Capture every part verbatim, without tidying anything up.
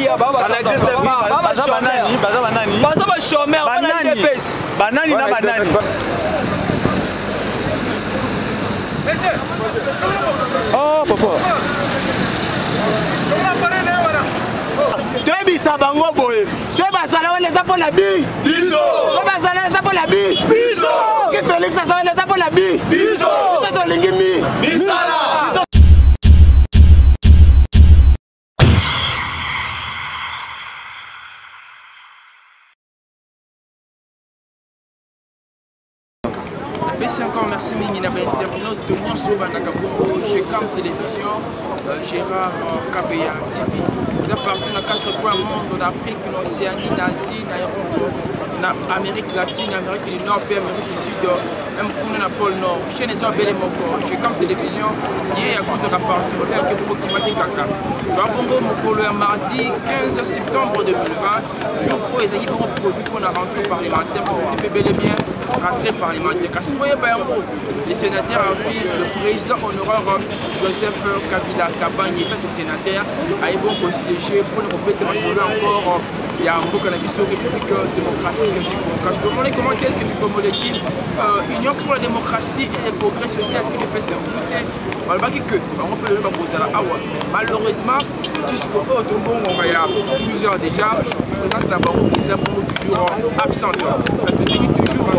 Bakia, Baba, ça n'existe pas. Baba chômeur. Baba chômeur. Banani. Banani na banani. Oh, papa. Trebisa bango boye. Soy basala on les a pour la bi. Biso. Soy basala les a pour la bi. Biso. Qui Félix ça les a pour la bi. Biso. Ça to lingimi. Bisala. Merci encore, merci Mingina internaute de Nyonso Banakabongo, G C A M Télévision, Gérard Kabeya T V. Vous êtes partout dans quatre coins du monde, en Afrique, en Océanie, en Asie, en Europe, en Amérique latine, en Amérique du Nord, en Amérique du Sud, même pour le pôle Nord. Chez les hommes, G C A M Télévision, il y a un compte partout, il y a un compte qui m'a dit caca. Bongo Mokolo est mardi quinze septembre deux mille vingt, jour où les amis vont produire pour la rentrée parlementaire, pour occuper bel et bien rentrée parlementaire. Les sénateurs en ville, le président honoraire Joseph Kabila Kabani, le sénateur, a eu bon siéger pour le compléter encore. Il y a un peu de la République démocratique du Congo. Tout le monde est comment est-ce que nous comme l'équipe Union pour la démocratie et le progrès social qui est fait pousser. On va dire que on peut le poser là. Malheureusement, jusqu'au autre bon, on va y avoir plusieurs déjà. La présence d'abord qui est toujours absente. Toujours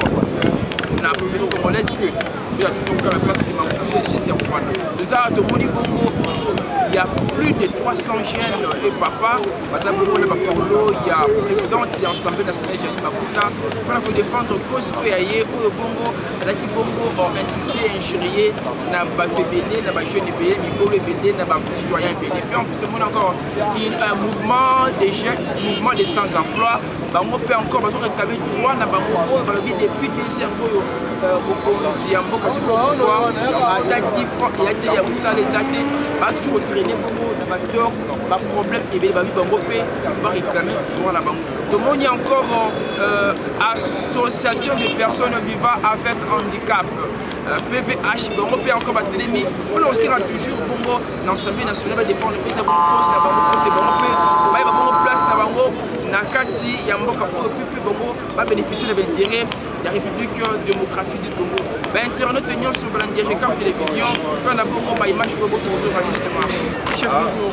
la population congolaise que il y a toujours quand la place qui m'a posé de gestion pour nous. Nous avons tout le monde, il y a plus de trois cents jeunes et papas. Par exemple, il y a le président de l'Assemblée nationale, Jean Maputa, pour défendre cause que il y a au Bongo, qui Bongo ont insulté, injurié, n'a pas bébé, n'a pas jeune bébé, Mikolo bébé, n'a pas citoyen bébé. Puis en plus, il y a encore un mouvement des jeunes, un mouvement des sans-emploi. On peut encore réclamer droit na bango depuis des heures bokonzi ya mboka tu pouvoir ata dix francs et ate ya musala les ate ba toujours traîner bongo na bator ba problème et ba bango pe ba réclamer droit na bango. Donc il y a encore euh, association de personnes vivant avec handicap. P V H, on peut encore battre les mi. On aussi toujours bongo dans l'Assemblée nationale défendre le président Bongo, na bango côté bongo pe ba ba bongo place na bango Nakati Yamboka Bongo va bénéficier de l'intérêt de la République démocratique du Congo. Internet union sur la G C A M Télévision, quand on a beaucoup d'image pour votre enregistrement. Chef du jour.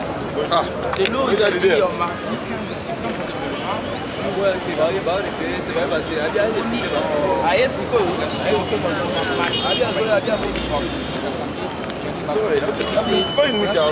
Et l'eau est allée en mardi quinze septembre deux mille vingt. Pas une mouche à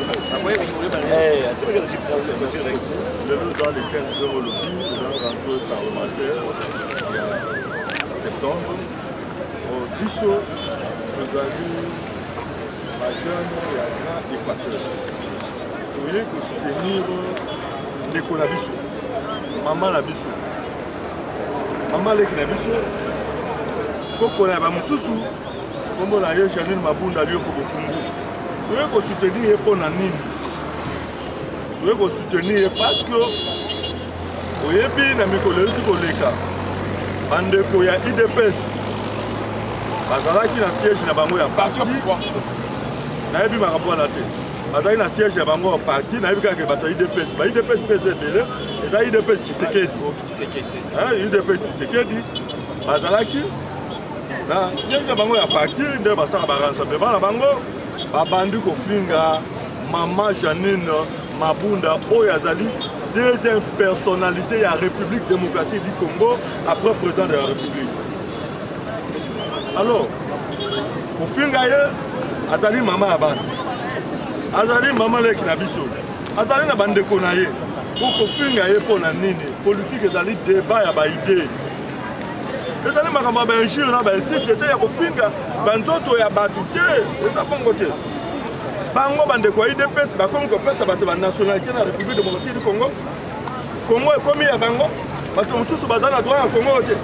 le lot dans les quinze euros le prix, dans le rentrée parlementaire, il y a septembre. Au Bissau, nous avons la jeune et la grande Équateur. Vous voyez que soutenir l'école à Bissau, maman à Bissau. Maman l'école à Bissau, quand on a un moussou, comme on a eu Janine Mabunda, lui, au Congo. Vous voyez que soutenir pour Nanine. Vous pouvez soutenir parce que vous avez vu dans les collègues, il y a I D P S, qui est un siège dans le parti. Il y a un siège dans le parti, il y a un I D P S. I D P S P Z B L, il y a I D P S Tshisekedi. I D P S Tshisekedi, il y a un siège dans le parti, il y a un rassemblement dans le parti. Maman Janine Mabunda Oyazali, deuxième personnalité de la République démocratique du Congo après président de la République. Alors, pour finir, Azali Maman Abad, Azali Maman Leki Nabiso, Azali Nabande Konaye, pour finir pour la nini, politique Azali débat à idée. Azali Makamba Benjir, si c'était à Kofinga, Banzoto ya Batute, et ça pas côté. Bango bandeko I D P S bakomi kopesa bato ba nationalité na République démocratique du Congo. Congo ekomi ya bango, bato mosusu baza na droit ya Congo te.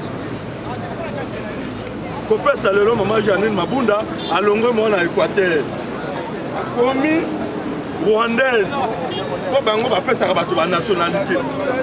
Kopesa lelo maman Janine Mabunda alongwe mo na Équateur. Komi rwandaise. Po bango bapesa bato ba nationalité.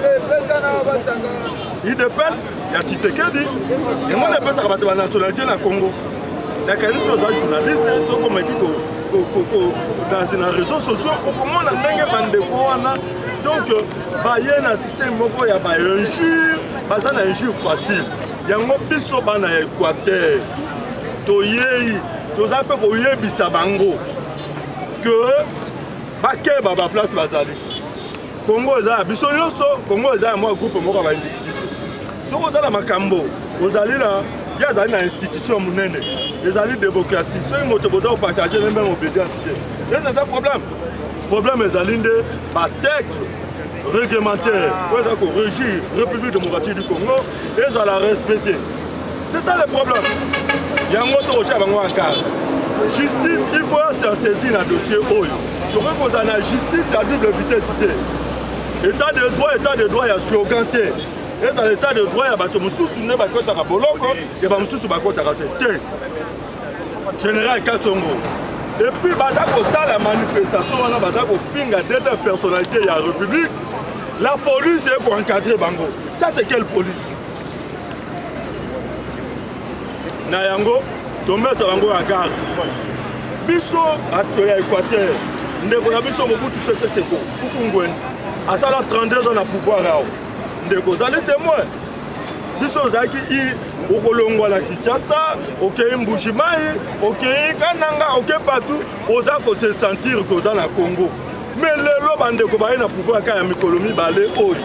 I D P S ya Tshisekedi, et moi na pesa bato ba nationalité na Congo. La qualité des journalistes, comme dans les réseaux sociaux, on a des Donc, il y a un système qui a un injure, un injure facile. Il y a un biso dans l'Équateur. Il y a un peu de bisabango. Que, baké baba place bazali. Congo za biso nyonso, Congo za un groupe moko ba individu. So ko za la makambo, ozali là, il y a une institution munene. Les alliés démocratie, ceux qui ont partagé les mêmes obédiences. C'est ça le problème. Le problème est de la texte réglementaire, pour régir la République démocratique du Congo, et ils la respecter. C'est ça le problème. Il y a un autre qui a justice, il faut se saisir dans le dossier. Donc, on a la justice à double vitesse. État de droit, état de droit, il y a ce slogan. Et dans l'état de droit, il y a des gens qui ne sont pas boloko, il y a des gens qui sont pas boloko. Général Kassongo. Et puis, la manifestation, on a la deuxième personnalité de la République. La police est pour encadrer Bango. Ça, c'est quelle police? Nayango, tu mets Bango à garde. Bisso, à l'Équateur, nous avons beaucoup de choses, c'est quoi? Kukungwen. À ça, trente-deux ans à pouvoir là. Nous avons témoins. Biso zaki i okolongwa la Kinshasa, OK Mbujimayi, OK Kananga, OK partout, oza ko se sentir que dans la Congo. Mais le lo bande ko ba na pouvoir ka ya mikolomi balé oy.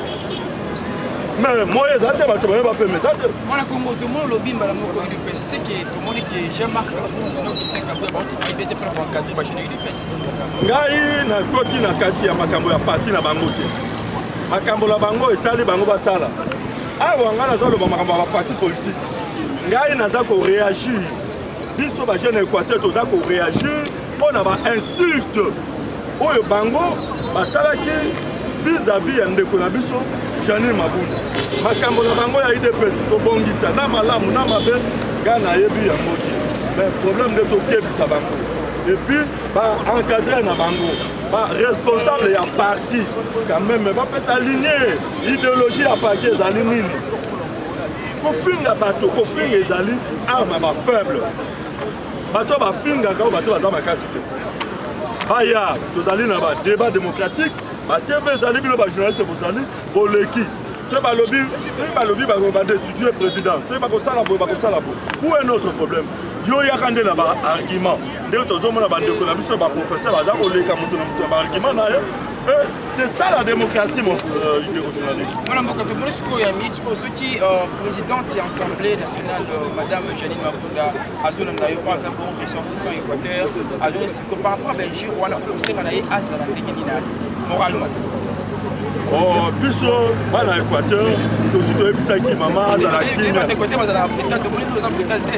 Mais moi ezate ba to ba pe mais ça. Moi la Congo tout monde lobby mbala moko U D P S, c'est que tout monde que Jean-Marc Kabou donc c'est capable de qui était prêt pour encadrer ba chaîne U D P S. Ngai na koti na kati ya makambo ya parti na bango te. Makambo la bango etali bango basala. Ah, on a un parti politique. Il y a un réagir. Biso ba jeune Équateur toza ko réagir pour na ba insulte. Oyo bango basalaki vis-à-vis ya ndeko na biso Janine Mabunda. Makambo na bango ya I D P S ko bongisa na malamu na mabe gana yebi ya moti. Mais problème de toke bisa bango. Et puis ba encadrer na bango. Bah, responsable à parti, quand même, mais pas s'aligner. L'idéologie à parti est alignée. Pour finir bateau, pour finir les alliés, armes faibles. Bateau va finir quand bateau va s'en casser. Ah ya, vous allez dans un débat démocratique. Bateau les alliés, les journalistes, vous allez, pour l'équipe. C'est pas le lobby, c'est pas le lobby, va destituer le président. C'est pas comme ça la boue, pas comme ça la boue. Où est notre problème? Yo ya kande na ba argument. Ndeko tozomona ba ndeko na biso ba professeur baza ko leka mutu na mutu ba argument na yo. C'est ça la démocratie mon idée journaliste. Voilà mboko to mona siko ya miti o soki présidente de l'Assemblée nationale madame Janine Mabunda azona na yo pas un bon ressortissant Équateur azona siko par rapport à Belgique wana ko senga na ye azala ndenge nina moralement. Oh, biso bana Équateur to sito ebisaki mama azala kina. De côté bazala président de moni nous en président.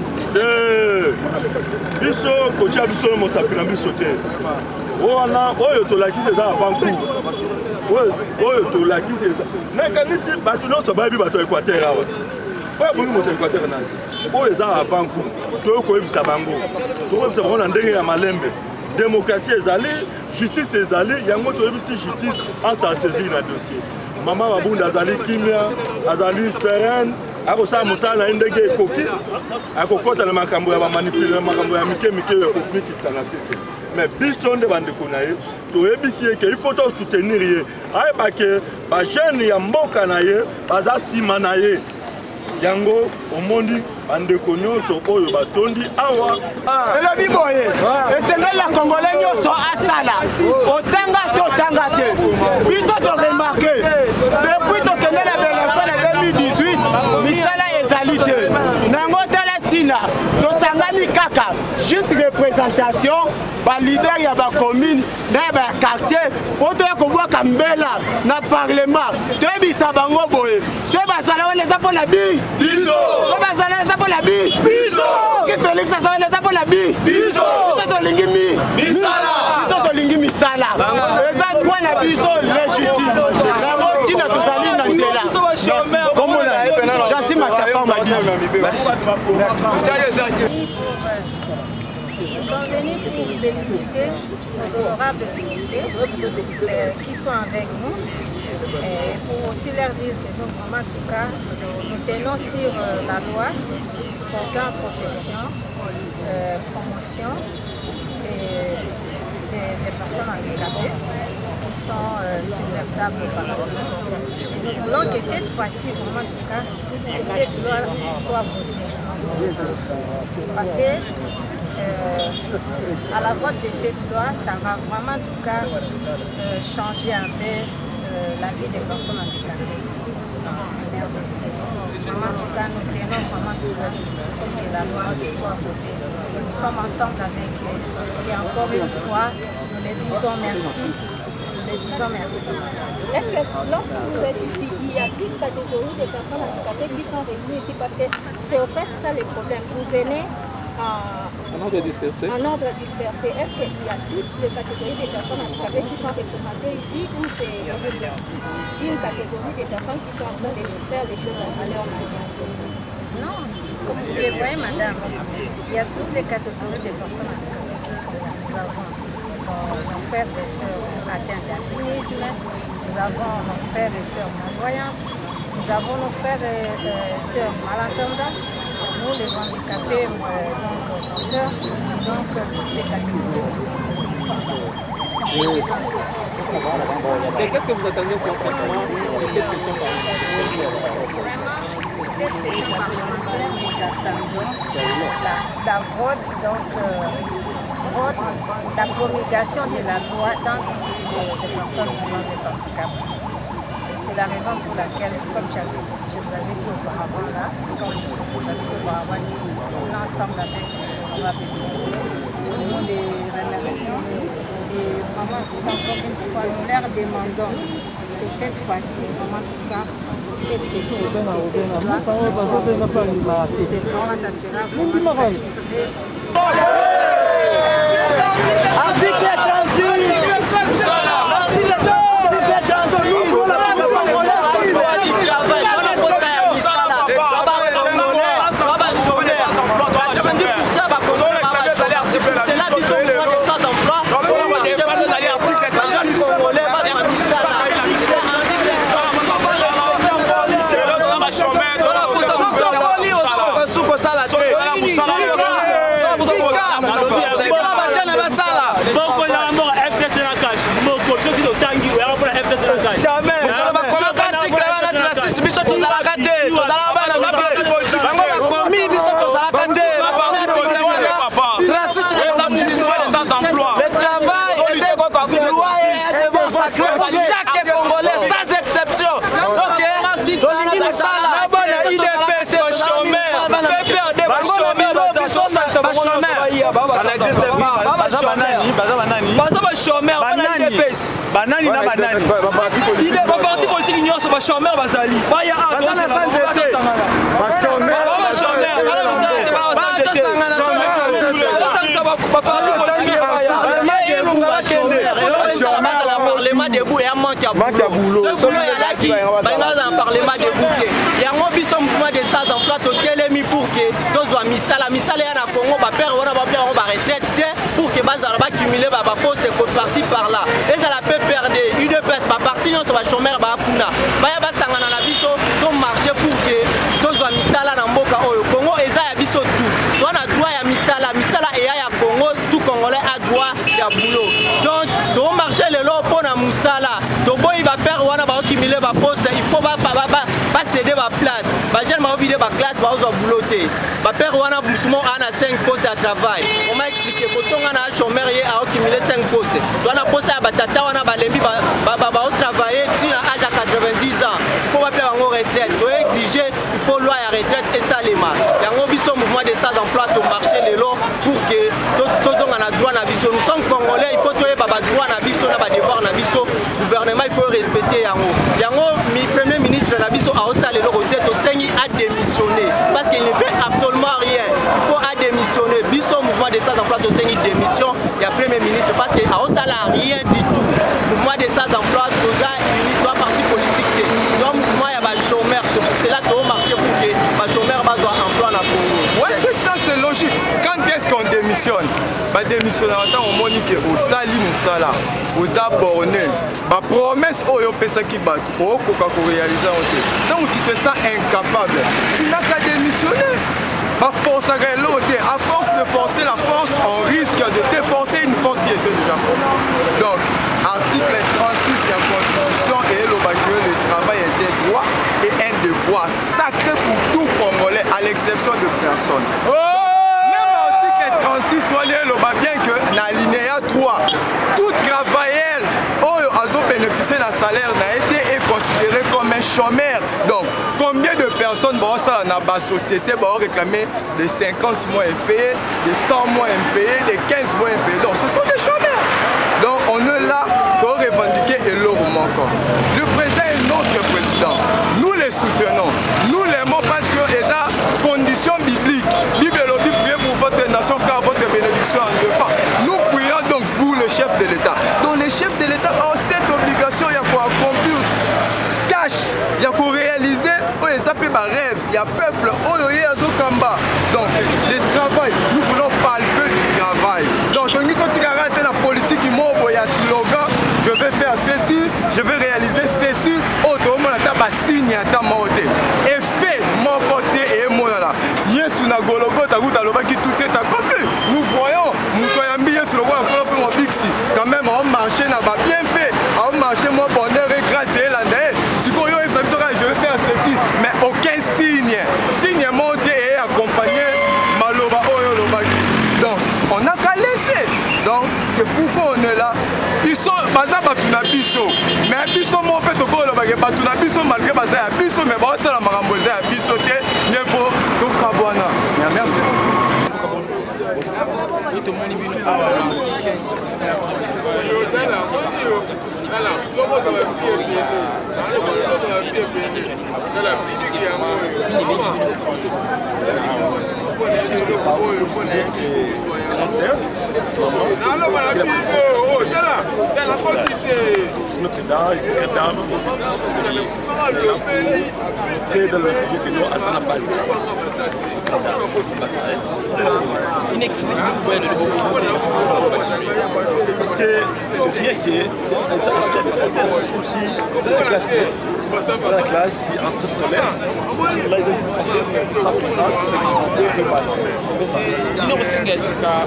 Biso kocha biso mo sapina biso te. Wana oyo to lakise za avant coup. Oyo to lakise za. Na kanisi batu no so babi bato Équateur awa. Oyo bongi moto Équateur na. Oyo za avant coup. To ko ebisa bango. To ko ebisa bango ndenge ya malembe. Démocratie ezali, justice ezali, yango to ebisi justice en sa saisir na dossier. Mama Mabunda azali kimia, azali sereine. Ako sa musala ndenge ekoki akokota na makambo ya ba manipuler makambo ya mike mike ya kokiki tsanasete mais biso nde bandeko na ye to ebisi ke il faut to soutenir ye ay ba ke ba jeune ya mboka na ye baza sima na ye yango omondi bandeko nyonso oyo batondi awa elobi boye esengeli la congolais nyonso asala otanga to tanga te biso to remarqué depuis tokende na bénéfice na deux mille dix-huit misala ezali te nango tala tina tosangani kaka juste représentation ba leader ya ba commune na ba quartier po to kobwaka mbela na parlement toyebisa bango boye soki bazala wana eza mpo na bi biso soki bazala eza mpo na bi biso ki Félix aza wana eza mpo na bi biso biso tolingi mi misala biso tolingi misala eza droit na biso légitime nango tina tozali na nzela Jassim Matafa m'a dit merci. Nous sommes venus pour féliciter nos honorables députés euh, qui sont avec nous et pour aussi leur dire que nous, vraiment, en tout cas, nous, nous tenons sur euh, la loi portant protection, euh, promotion et des, des personnes handicapées qui sont euh, sur leur stable auparavant. Nous voulons que cette fois-ci, vraiment, en tout cas, que cette loi soit votée. Parce que euh, à la vote de cette loi, ça va vraiment, en tout cas, euh, changer un peu euh, la vie des personnes handicapées en R D C. Vraiment, en tout cas, nous tenons vraiment, en tout cas, que la loi soit votée. Nous sommes ensemble avec eux. Et encore une fois, nous les disons merci. Nous les disons merci. Est-ce que lorsque vous êtes ici, il y a toute catégorie de personnes handicapées qui sont réunies ici? Parce que c'est au fait ça le problème. Vous venez en, en ordre dispersé. En ordre dispersé. Est-ce qu'il y a toutes les catégories de personnes handicapées qui sont représentées ici ou c'est une catégorie de personnes qui sont en train de faire des choses à leur manière? Non, comme vous le voyez, madame, il y a toutes les catégories de personnes handicapées qui sont là. Nous avons nos frères et sœurs atteints d'albinisme, nous avons nos frères et sœurs malvoyants, nous avons nos frères et euh, sœurs malentendants, nous les handicapés, euh, donc moteurs, donc euh, toutes les catégories aussi sont là. Et qu'est-ce que vous attendez concrètement de cette session parlementaire? Vraiment, cette session parlementaire, nous attendons la, la vote, donc euh, vote, la promulgation de la loi dans les personnes vivant de handicap. Et c'est la raison pour laquelle, comme je vous avais dit auparavant là, comme je vous avais dit auparavant, nous ensemble avec l'honorable député, nous les remercions et vraiment encore une fois, nous leur demandons que cette fois-ci, vraiment en tout cas, cette session, que cette loi soit, c'est vraiment, ça sera vraiment très Article trente-six. Banani na banani. Il est pas parti politique union sur ma chômeur bazali. Ba ya a dans la santé. Ma chômeur. Ma chômeur. Ala santé ba santé. Ça va pas parti politique ba ya. Ya lunga ba kende. Chômeur dans le parlement debout et manque à boulot. Ce boulot ya la qui. Ba dans le parlement debout. Ya ngo biso mouvement de ça emploi to kelemi pour que tozwa misala misala ya na Congo ba père wana ba père on ba retraite pour que bazala ba cumuler ba poste par-ci par-là. Et ça la peut perdre U D P S ba parti non ça va chômeur ba kuna. Ba ya ba sangana na biso to marcher pour que tozwa misala na mboka oyo Congo eza ya biso tout. On a droit ya misala, misala et ya Congo tout Congolais a droit ya boulot. Donc to marcher le lo pour na musala. To boy ba père wana ba cumuler ba poste, il faut ba ba ba pas céder ma place. Bah jeune m'a oublié ma classe, bah aux bouloté. Bah père wana tout le monde a cinq postes à travail. On m'a expliqué pourtant on a un chômeur hier a accumulé cinq postes. On a posé à batata on a balembi bah bah bah travailler tina à quatre-vingt-dix ans. Il faut pas faire en retraite. Tu exiger, il faut loi à retraite et ça les mains. Il y a un biso mouvement de ça d'emploi au marché les lots pour que tous on a droit na biso. Nous sommes congolais, il faut trouver bah droit na biso na bah devoir na biso. Gouvernement il faut respecter yango. Yango mi premier ministre na biso a aussi le côté to sengi a démissionné parce qu'il ne fait absolument rien. Il faut a démissionner. Biso mouvement de ça d'emploi to sengi démission. Il y a premier ministre parce qu'il a aussi rien du tout. Mouvement de ça d'emploi to za uni trois partis politiques. Donc mouvement il y a ba chômeur, c'est là to marché pour que ba chômeur ba doit emploi na Congo. Ouais, c'est ça, c'est logique. Quand est-ce qu'on démissionne? Bah démissionner en tant on monique au sali musala, aux abonnés. Bah promesse au yo pesa qui bat, au coca réaliser en fait. Donc tu te sens incapable. Tu n'as qu'à démissionner. Bah force à l'autre. À force de forcer la force, on risque de déforcer une force qui était déjà forcée. Donc article trente-six de la Constitution et personnes. Même l'article trente-six, bien que dans l'alinéa trois, tout travailleur a bénéficié d'un salaire n'a été considéré comme un chômeur. Donc, combien de personnes dans la société vont réclamer des cinquante mois impayés, des cent mois impayés, des quinze mois impayés? Donc, ce sont des chômeurs. Donc, on est là pour revendiquer et leur manquant. Le président est notre président. Nous les soutenons. Nous l'aimons parce que c'est la condition biblique. Bible dit priez pour votre nation car votre bénédiction en deux pas. Nous prions donc pour le chef de l'État. Donc, les chefs de l'État ont cette obligation, il y a quoi accomplir. Cash, il y a quoi réaliser, ça peut être rêve, il y a peuple, il y a Zokamba. Donc, le travail, nous voulons palper du travail. Donc, on dit quand il y a la politique, il y a un slogan, je vais faire ceci, je vais réaliser ceci, autrement, on a un signe à ta mort. Et fait, mon côté et mon là. Yes, on a Gologo, ta route à l'oba qui tout est accompli. Nous voyons, nous voyons bien sur le roi, mon Bixi. Quand même, on marché, n'a pas bien fait. On marché, mon bonheur et grâce et l'année. Je vais faire ceci, mais aucun signe. Signe monté et accompagné. Maloba Oyo Lobaki. Donc, on n'a qu'à laisser. Donc, c'est pourquoi on est là. Ils sont Baza Batuna Bisso. Mais Bisso, mon fait au bol, Batuna Bisso, malgré Baza Bisso, mais bon, c'est la Maramboise à Bisso, Niveau, Tokabwana. Merci. Parce que je dirais que c'est la classe entre scolaire. Là, ils ont juste sa présence, que c'est non, c'est que c'est qu'à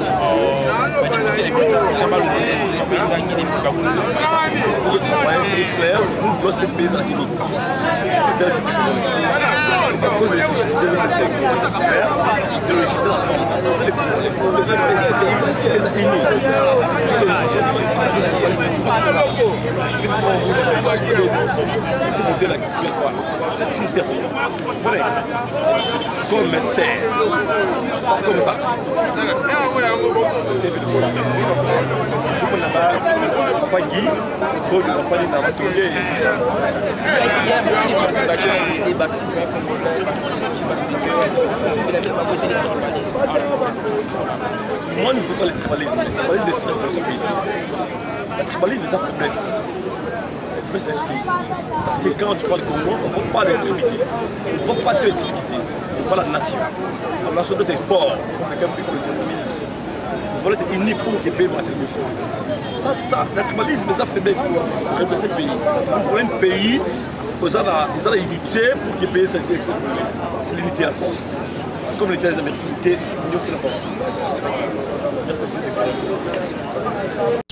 c'est clair, nous voulons ce pays unique. C'est pas cause de difficultés de comme c'est comme parti. Pas Guy, pour le faire dans la tournée. Moi, je ne veux pas le tribalisme. Le tribalisme est très fort ce pays. Le tribalisme est sa faiblesse. C'est faiblesse d'esprit. Parce que quand tu parles comme moi, on ne voit pas l'intimité. On ne voit pas de l'intimité. On voit la nation. La nation doit être forte. Avec un pays comme le famille. On doit être unis pour que le pays va être mieux. Ça, ça, le tribalisme est sa faiblesse pour représenter le pays. Nous voulons un pays où ils ont la unité pour que le pays soit l'unité à la force. Comme les États-Unis, l'unité, l'union c'est la force. Merci.